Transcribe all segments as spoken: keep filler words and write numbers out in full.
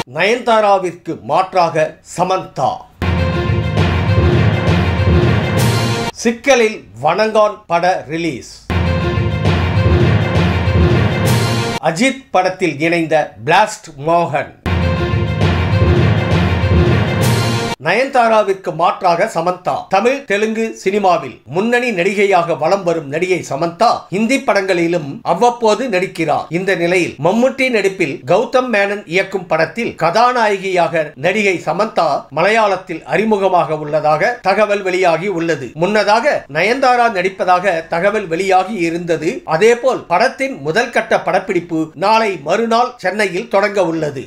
நயன்தாராவிற்கு மாற்றாக சமந்தா. சிக்கலில் வணங்கான் பட ரிலீஸ். அஜித் படத்தில் இணைந்த பிளாஸ்ட் மோகன். நயன்தாராவிற்கு மாற்றாக சமந்தா. தமிழ் தெலுங்கு சினிமாவில் முன்னணி நடிகையாக வலம் வரும் நடிகை சமந்தா இந்தி படங்களிலும் அவ்வப்போது நடிக்கிறார். இந்த நிலையில் மம்முட்டி நடிப்பில் கௌதம் மேனன் இயக்கும் படத்தில் கதாநாயகியாக நடிகை சமந்தா மலையாளத்தில் அறிமுகமாக உள்ளதாக தகவல் வெளியாகி உள்ளது. முன்னதாக நயன்தாரா நடிப்பதாக தகவல் வெளியாகி இருந்தது. அதேபோல் படத்தின் முதல் கட்ட படப்பிடிப்பு நாளை மறுநாள் சென்னையில் தொடங்க உள்ளது.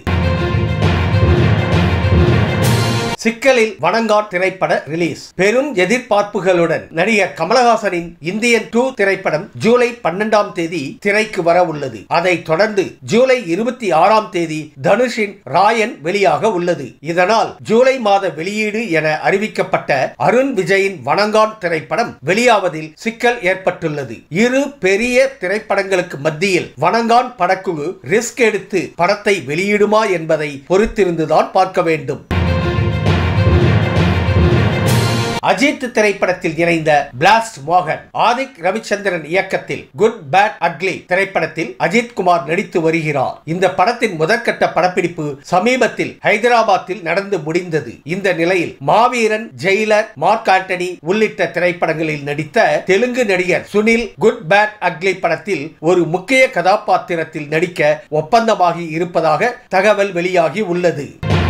சிக்கலில் வணங்கான் திரைப்பட ரிலீஸ். பெரும் எதிர்பார்ப்புகளுடன் நடிகர் கமலஹாசனின் இந்தியன் டூ திரைப்படம் ஜூலை பன்னெண்டாம் தேதி திரைக்கு வர உள்ளது. அதைத் தொடர்ந்து ஜூலை இருபத்தி ஆறாம் தேதி தனுஷின் ராயன் வெளியாக உள்ளது. இதனால் ஜூலை மாத வெளியீடு என அறிவிக்கப்பட்ட அருண் விஜயின் வணங்கான் திரைப்படம் வெளியாவதில் சிக்கல் ஏற்பட்டுள்ளது. இரு பெரிய திரைப்படங்களுக்கு மத்தியில் வணங்கான் படக்குழு ரிஸ்க் எடுத்து படத்தை வெளியிடுமா என்பதை பொறுத்திருந்துதான் பார்க்க வேண்டும். அஜித் திரைப்படத்தில் இணைந்த பிளாஸ்ட் மோகன். ஆதிக் ரவிச்சந்திரன் இயக்கத்தில் குட் பேட் அக்லி திரைப்படத்தில் அஜித் குமார் நடித்து வருகிறார். இந்த படத்தின் முதற்கட்ட படப்பிடிப்பு சமீபத்தில் ஹைதராபாத்தில் நடந்து முடிந்தது. இந்த நிலையில் மாவீரன், ஜெயிலர், மார்க் ஆண்டனி உள்ளிட்ட திரைப்படங்களில் நடித்த தெலுங்கு நடிகர் சுனில் குட் பேட் அக்லி படத்தில் ஒரு முக்கிய கதாபாத்திரத்தில் நடிக்க ஒப்பந்தமாகி இருப்பதாக தகவல் வெளியாகி உள்ளது.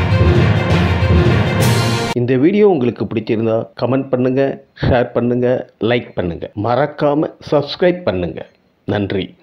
இந்த வீடியோ உங்களுக்கு பிடிச்சிருந்தா கமெண்ட் பண்ணுங்க, ஷேர் பண்ணுங்க, லைக் பண்ணுங்க. மறக்காம சப்ஸ்கிரைப் பண்ணுங்க. நன்றி.